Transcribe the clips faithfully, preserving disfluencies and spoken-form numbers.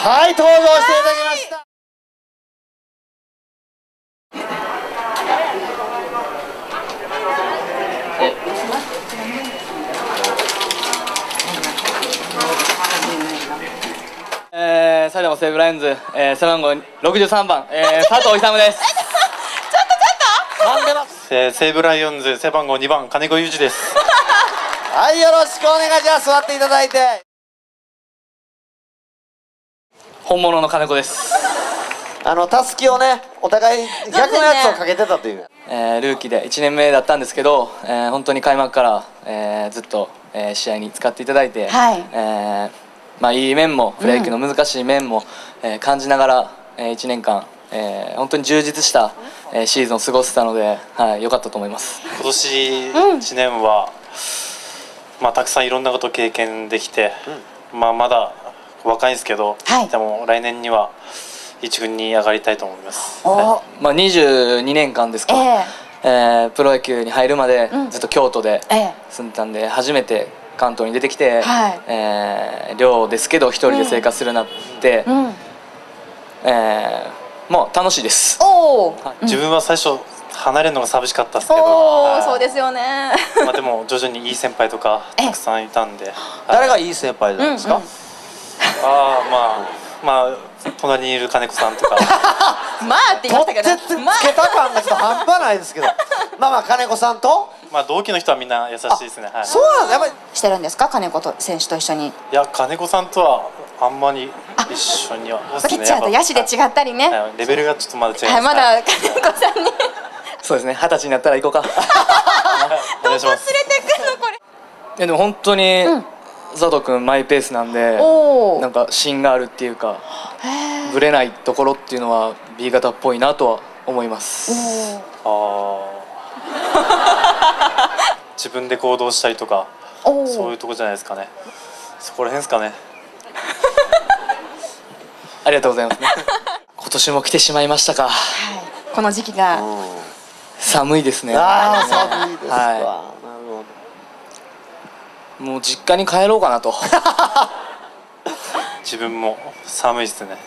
はい、登場していただきました。 えー、埼玉西武ライオンズ、えー、背番号ろくじゅうさんばん、えー、佐藤勇です。 ちょっとちょっと。 なんでます。 えー、西武ライオンズ背番号にばん金子裕二です。 はい、よろしくお願いします。座っていただいて。 本物の金子です。 あのたすきをね、お互い逆のやつをかけてたという。 えー、ルーキーでいちねんめだったんですけど、えー、本当に開幕から、えー、ずっと、えー、試合に使っていただいて、 はい、 えーまあ、いい面もプロ野球の難しい面も、うん、えー、感じながら、えー、いちねんかん、えー、本当に充実した、えー、シーズンを過ごせたので、はい、良かったと思います。 今年いちねんは、うん、まあ、たくさんいろんなことを経験できて、うん、まあ、まだ若いんですけど、はい、でも来年には一軍に上がりたいと思います。はい、まあ、 にじゅうにねんかんですか、えーえー、プロ野球に入るまでずっと京都で住んでたんで、初めて関東に出てきて、はい、えー、寮ですけど一人で生活するようになって、うん、えー、もう楽しいです。 お、 はい、自分は最初離れるのが寂しかったですけど、 お、そうですよね。 まあでも徐々にいい先輩とかたくさんいたんで。 誰がいい先輩なんですか？うんうん、 ああ、まあまあ隣にいる金子さんとか。 まあって言いましたけど、 つけた感がちょっと半端ないですけど、まあまあ金子さんと、 まあ同期の人はみんな優しいですね。はい、 そうなんだ。やっぱりしてるんですか、金子と選手と一緒に。 いや、金子さんとはあんまり一緒には、 ピッチャーと野手で違ったりね、 はい、レベルがちょっとまだ違います。 はい、まだ金子さんにそうですね、二十歳になったら行こうか。 どこ連れてくんのこれ。いやでも本当に、うん、佐藤君マイペースなんで、なんか芯があるっていうか、ぶれないところっていうのは B 型っぽいなとは思います。 ああ。自分で行動したりとか、そういうとこじゃないですかね。そこら辺ですかね。 ありがとうございますね。今年も来てしまいましたか。はい、 この時期が寒いですね。 ああ、寒いですか。はい、なるほど。もう実家に帰ろうかなと。 自分も寒いですね。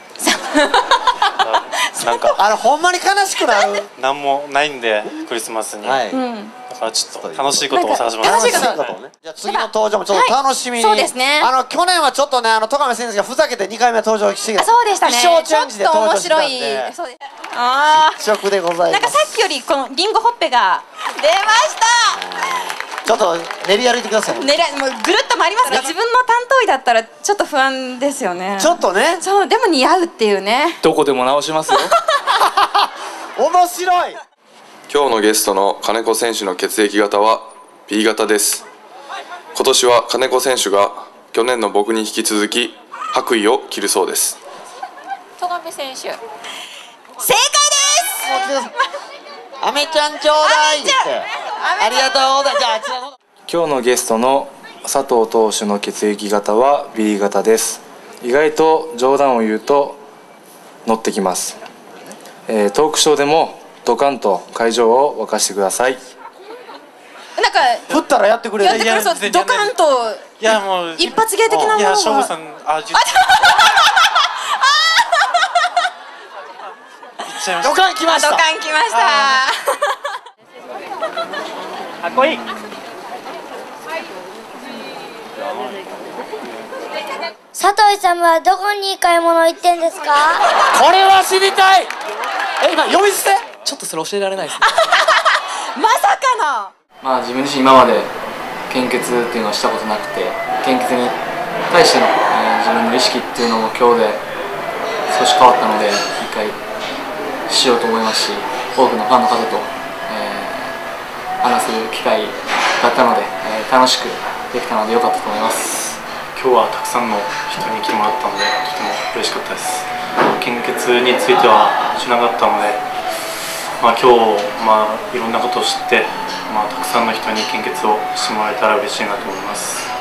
なんかあのほんまに悲しくなる。 なんもないんでクリスマスに。はい、だからちょっと楽しいことを探します。 楽しいことをね。じゃあ次の登場もちょっと楽しみに。 そうですね。あの去年はちょっとね、あの戸上選手がふざけてにかいめ登場してきた。 そうでしたね。 ちょっと面白い。そうです。ああ。 実直でございます。 なんかさっきよりこのリンゴほっぺが出ました。 ちょっと練り歩いてください。 練りもうぐるっと回りますが、自分の担当医だったらちょっと不安ですよね。 ちょっとね。 そう、でも似合うっていうね。 どこでも直しますよ。 面白い。 今日のゲストの金子選手の血液型は B 型です。今年は金子選手が去年の僕に引き続き白衣を着るそうです。 戸上選手、正解です。 アメちゃんちょうだいって。ありがとうございます。じゃああちらの今日のゲストの佐藤投手の血液型は B 型です。意外と冗談を言うと乗ってきます。えー、トークショーでもドカンと会場を沸かしてください。 なんか振ったらやってくれる。 やってくれそう。ドカンといやもう一発芸的なものが。 いや省吾さん、あドカン来ました。 ドカン来ました。 かっこいい。 佐藤さんはどこに買い物行ってんですか？ これは知りたい。え、今呼び捨て？ ちょっとそれ教えられないですね。 まさかの。 まあ自分自身今まで献血っていうのをしたことなくて、献血に対しての、えー、自分の意識っていうのも今日で少し変わったので、一回しようと思いますし、多くのファンの方と、えー、話す機会だったので、えー、楽しくできたので良かったと思います。 今日はたくさんの人に来てもらったのでとても嬉しかったです。献血についてはしなかったので、まあ、今日、まあ、いろんなことを知って、まあ、たくさんの人に献血をしてもらえたら嬉しいなと思います。